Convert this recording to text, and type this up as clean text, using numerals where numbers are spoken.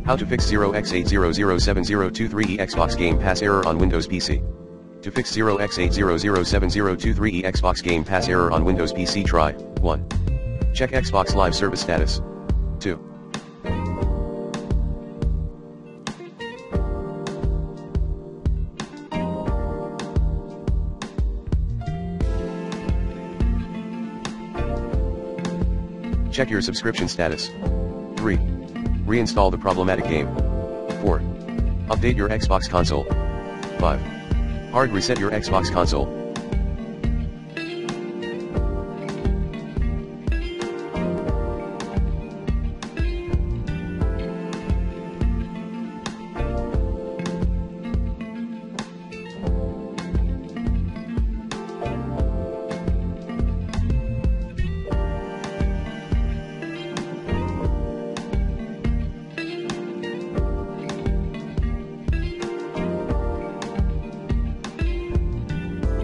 How to fix 0x8007023e Xbox Game Pass error on Windows PC. To fix 0x8007023e Xbox Game Pass error on Windows PC, try 1. Check Xbox Live Service status. 2. Check your subscription status. 3. Reinstall the problematic game. 4. Update your Xbox console. 5. Hard reset your Xbox console.